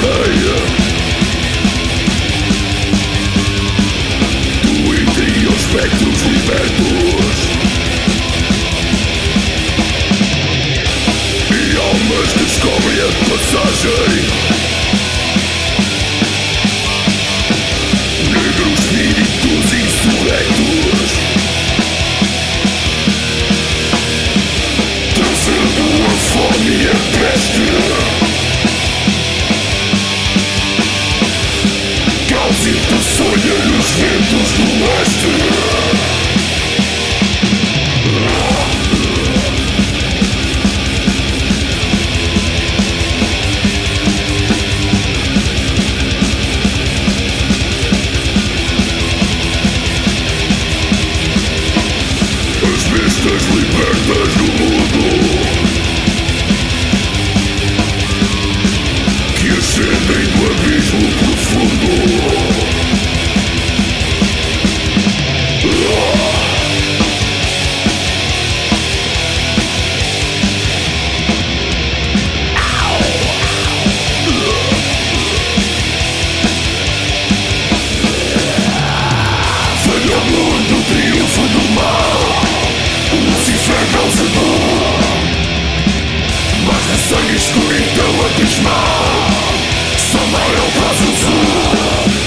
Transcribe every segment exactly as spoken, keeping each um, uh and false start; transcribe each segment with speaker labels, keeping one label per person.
Speaker 1: rodeia. Tu entre os espectros libertos e almas descobrem a passagem. Negros espíritos insurrectos trazendo a fome e a peste. Caos e peçonha nos ventos do oeste. Libertas no mundo que ascendem do abismo profundo. Venha mundo, triunfo do mal. Lucifer causador, mas de sangue escuridão abismal, só mal é o prazo azul.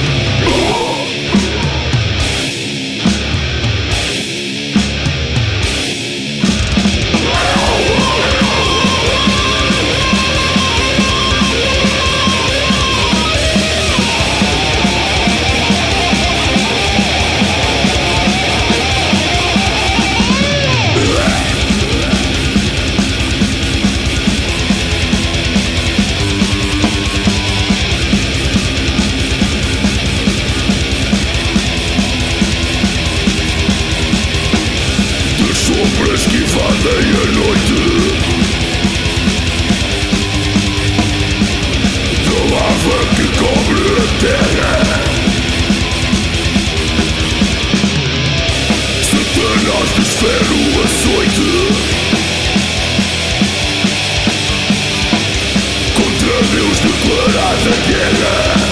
Speaker 1: Sombras que invadem a noite, da lava que cobre a terra. Satanás desfere o açoite contra Deus declarada guerra.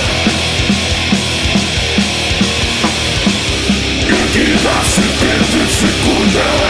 Speaker 1: Erguida a serpente fecunda